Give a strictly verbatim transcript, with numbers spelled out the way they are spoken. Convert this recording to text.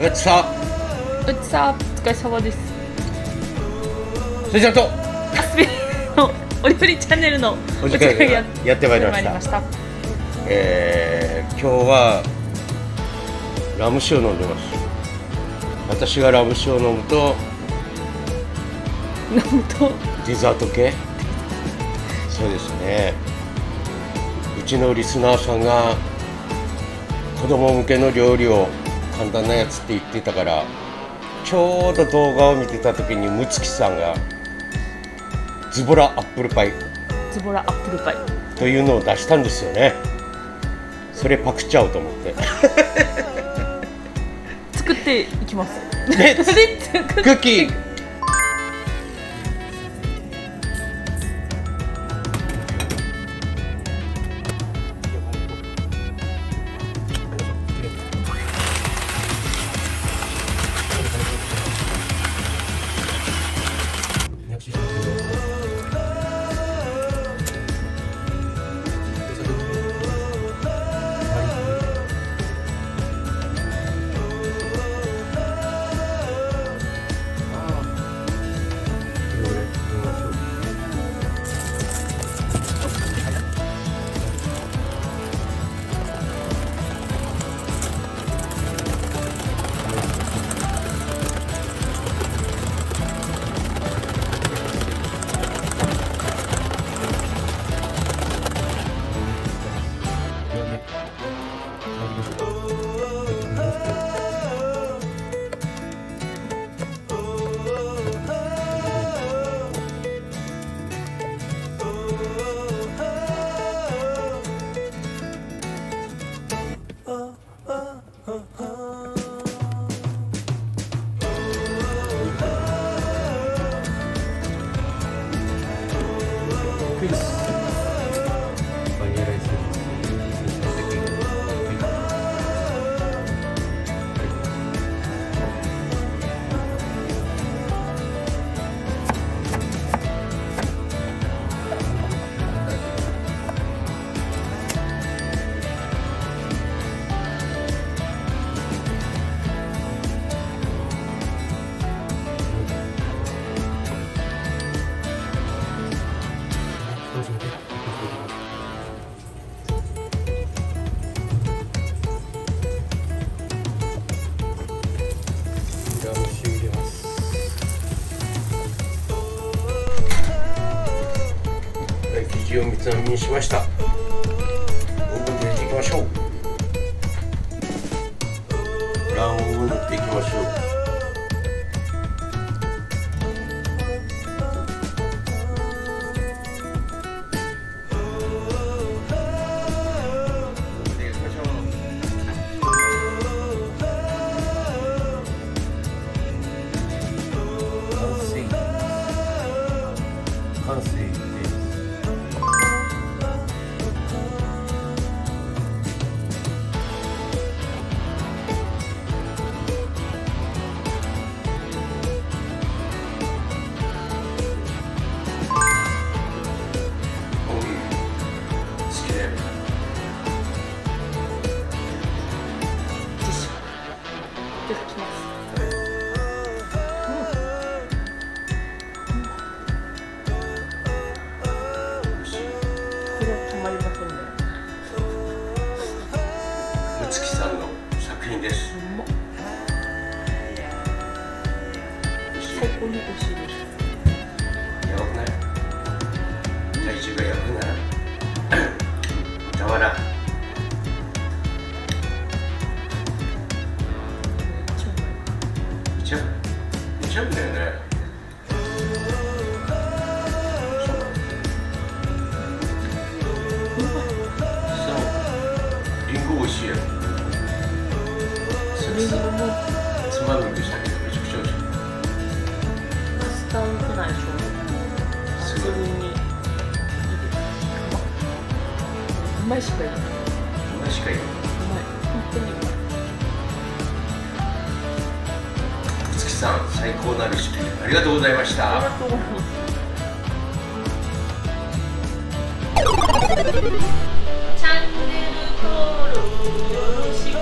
うちさうちさ、お疲れ様です。 それちゃんとアスピのお料理チャンネルのお時間がややってまいりました。 したえー、今日はラム酒を飲んでます。私がラム酒を飲むと飲むとデザート系。そうですね。うちのリスナーさんが子供向けの料理を簡単なやつって言ってたから、ちょうど動画を見てた時にむつきさんがズボラアップルパイズボラアップルパイというのを出したんですよね。それパクっちゃおうと思って作っていきます。 ね、ククッキー生地を三つ編みにしました。オーブンで入れていきましょう。卵黄を塗っていきましょう。完成です。むつきさんの作品です。 最高に美味しいです。 やばくない？体重がやばくない？俵。めちゃめちゃうまいんだよね。リンゴ美味しいよ。 リンゴもつまみにしたけどめちゃくちゃ美味しい。 マスター打てないでしょ。 すごい。 自分にいいです。うまいしかいない。 うまいしかいない。 うまい。本当にうまい。 むつきさん、最高なレシピありがとうございました。 ありがとうございます。チャンネル登録よろしく。